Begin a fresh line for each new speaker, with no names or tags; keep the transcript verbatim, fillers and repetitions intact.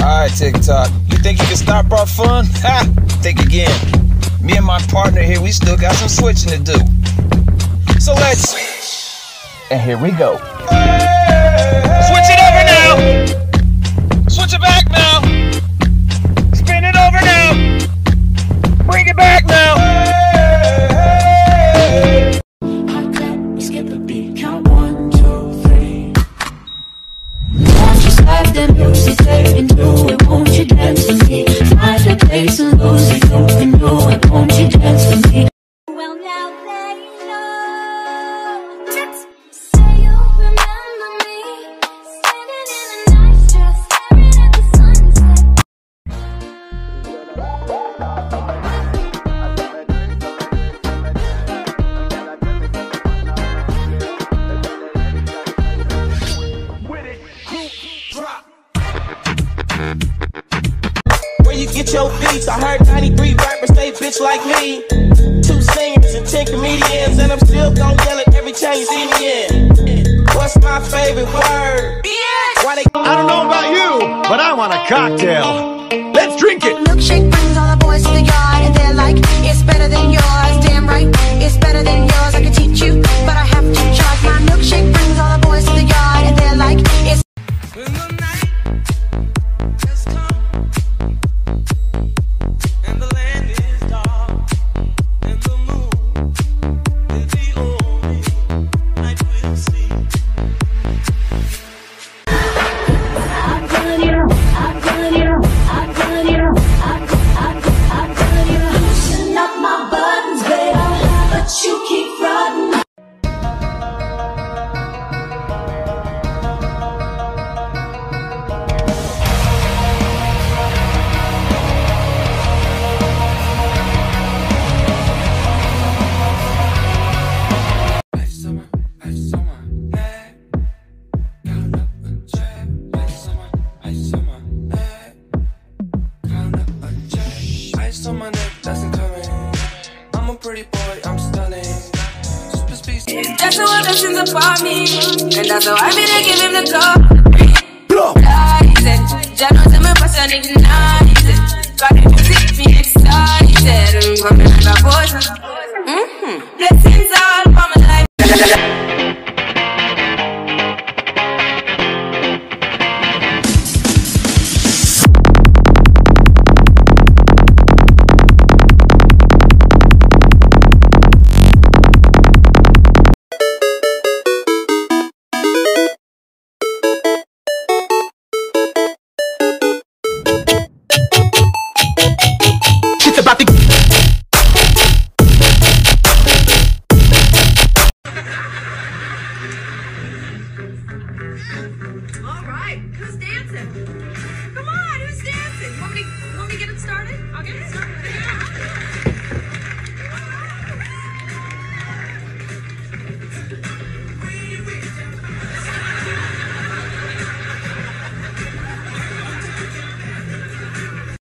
Alright, TikTok. You think you can stop our fun? Ha! Think again. Me and my partner here, we still got some switching to do. So let's switch. And here we go. Switch it over now. Switch it back now. Spin it over now. Bring it back now.
Hot clap, we skip a beat. Count one, two, three. Won't you slide the music straight into it? Won't you dance with me? Find a place and lose it. You can do it. Won't you dance with me?
Well, now they know. Say you'll remember me, standing in a nice dress, staring at the sunset.
Where you get your beats? I heard ninety-three rappers stay bitch like me. Two singers and ten comedians, and I'm still gon' yell it every time you see me in. What's my favorite word? Why they?
I don't know about you, but I want a cocktail. Let's drink it.
Milkshake brings all the boys to the yard, and they're like, it's better than yours. Damn right, it's better than yours. I can teach you, but I have to charge. My milkshake brings all the boys to the yard, and they're like, it's
When the night has come and the land is dark and the moon is the only light we'll see.
I've done it all, I've done it all, I've done it all, I've, I've, I've done it all. Loosen up my buttons, baby, but you keep frontin'.
Ice on my neck, that's incoming. I'm a pretty boy, I'm stunning. Super speed.
That's how blessings upon me, and that's how I be to give him the glory. Jah knows I'm a passion ignited. Got the music me excited. I'm coming like a poison. Mm-hmm. Blessings all for my life.